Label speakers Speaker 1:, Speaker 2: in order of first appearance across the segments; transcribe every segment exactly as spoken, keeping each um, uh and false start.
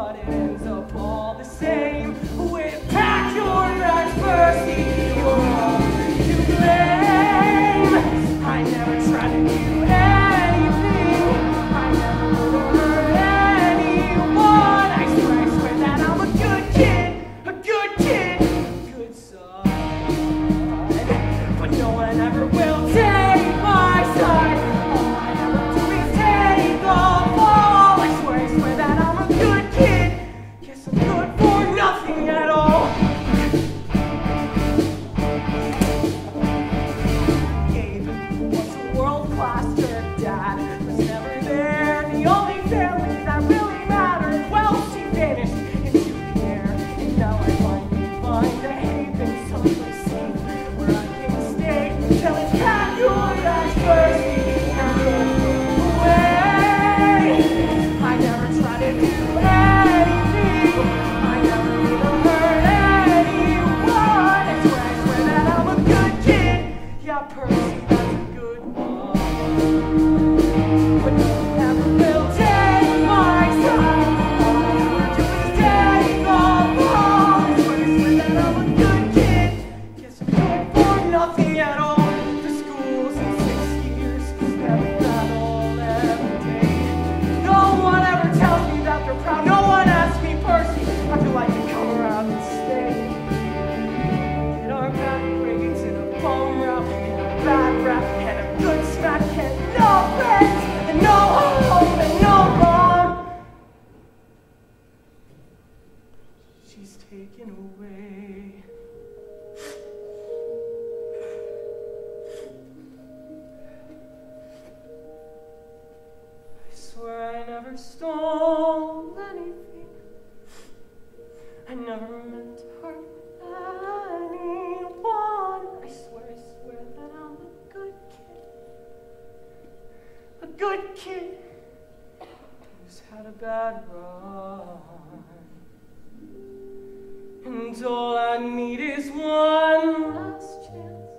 Speaker 1: but it ends up all the same. With pack your bags, Percy, you're all to blame. I never tried to do anything. I never would hurt anyone. I swear, I swear that I'm a good kid, a good kid, good son. But no one ever will take my side. All I ever do is take the fall. I swear, I swear that I'm a good kid. Guess I'm good for nothing at all. Gabe was a world-class dad, was never there. The only family that really mattered. Well, she vanished into the air, and now I finally find a haven, someplace safe where I can stay till it's packed your bags, Percy, and run away. I never try to do anything. I never even hurt anyone. I swear, I swear that I'm a good kid. Yeah, Percy, that's a good one. But no one ever will take my side. All I ever do is take the fall. I swear, I swear that I'm a good kid. Guess I'm good for nothing at all. The school's in six years, never that all every day. No one ever tells me that they're proud. No one asks me, Percy, I feel like to come around and stay. Get our bad grades and a bum rap and a bad rap and a good smack and no friends and no home and no mom. She's taken away. I swear I never stole anything. I never meant to hurt anyone. I swear, I swear that I'm a good kid. A good kid who's had a bad run. And all I need is one last chance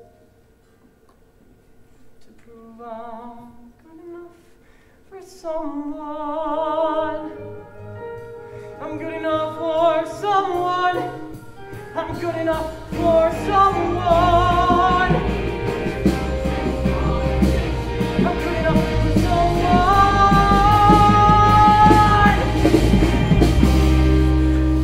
Speaker 1: to prove I'm good enough for someone. I'm good enough for someone. I'm good enough for someone.